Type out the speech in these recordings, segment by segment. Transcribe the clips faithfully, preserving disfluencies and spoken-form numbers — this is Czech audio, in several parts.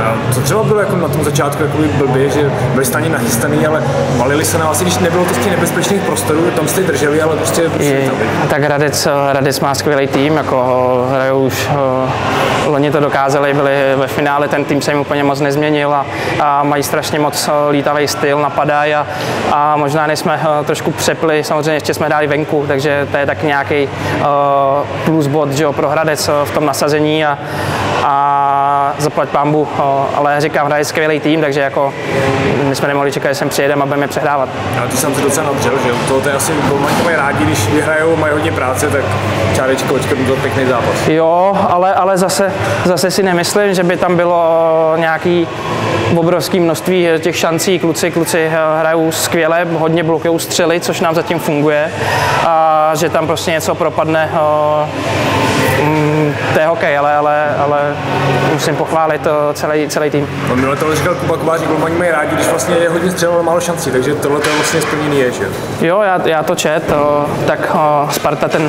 Co třeba bylo jako na tom začátku jakoby blbě, že byli jste ani nachystaný, ale valili se na vás, když nebylo to z těch nebezpečných prostorů, tam jste drželi, ale prostě... I, tak Hradec, Hradec má skvělý tým, jako hrajou už, loni to dokázali, byli ve finále, ten tým se jim úplně moc nezměnil a, a mají strašně moc lítavý styl, napadají a, a možná než jsme trošku přepli, samozřejmě ještě jsme dali venku, takže to je tak nějaký uh, plus bod, že jo, pro Hradec v tom nasazení a, a zaplať pánbu, uh, ale říkám, Hradec skvělý tým, takže jako my jsme nemohli čekat, že sem přijedeme a budeme přehrávat. A ty jsem se docela nadřel, že jo, to, to je asi, golmani mají rádi, když vyhrajou, mají hodně práce, tak čárečko, očko, to byl pěkný zápas. Jo, ale, ale zase, zase si nemyslím, že by tam bylo nějaký obrovské množství těch šancí. Kluci, kluci hrajou skvěle, hodně blokují střely, což nám zatím funguje. A že tam prostě něco propadne, to je hokej, ale, ale, ale musím pochválit celý, celý tým. No, minule tohle říkal Kuba Kovářík, golmani mají rádi, když vlastně je hodně střel, ale málo šancí, takže tohle to vlastně splněný je, že? Jo, já, já to čet, tak Sparta ten,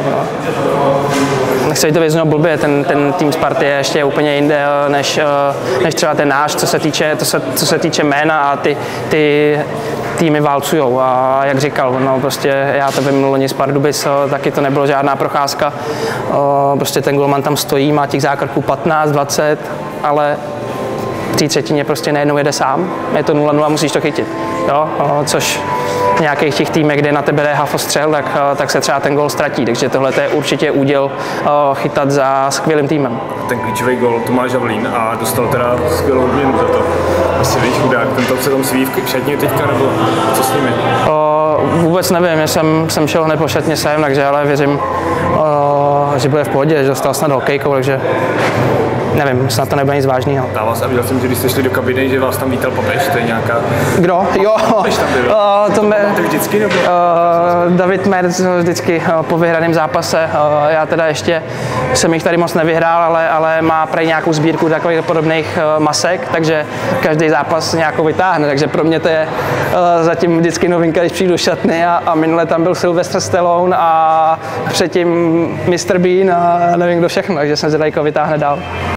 nechci to vědět blbě, ten, ten tým Sparty je ještě úplně jinde než, než třeba ten náš, co se týče, to se, co se týče jména a ty, ty týmy válcujou a jak říkal, no prostě já to vím loni z Pardubic, taky to nebylo žádná procházka, prostě ten golman tam stojí, má těch zákroků patnáct, dvacet, ale v té třetině prostě najednou jede sám, je to nula nula, musíš to chytit, jo, což v nějakých těch týmech, kde na tebe jde hafostřel, tak, tak se třeba ten gól ztratí, takže tohle je určitě úděl chytat za skvělým týmem. Ten klíčový gól Tomáš Havlín a dostal teda skvělou odměnu za to. Asi víš, chudák, ten to se tam sví v šatně teďka, nebo co s nimi? O, vůbec nevím, já jsem, jsem šel hned po šatně sem, takže ale věřím, o, že bude v pohodě, že dostal snad hokejkou, takže nevím, snad to nebude nic vážného. Dá vás, a viděl jsem, že když jste šli do kabiny, že vás tam vítal papež, to je nějaká... Kdo? Jo, papež tam byl. Uh, to, to, me, to vždycky, nebo? Uh, David Merz vždycky uh, po vyhraném zápase, uh, já teda ještě jsem jich tady moc nevyhrál, ale, ale má prej nějakou sbírku takových podobných uh, masek, takže každý zápas nějakou vytáhne, takže pro mě to je uh, zatím vždycky novinka, když přijdu do šatny a, a minule tam byl Sylvester Stallone a předtím mister Bean a nevím kdo všechno, takže jsem zvědavý, vytáhne dál.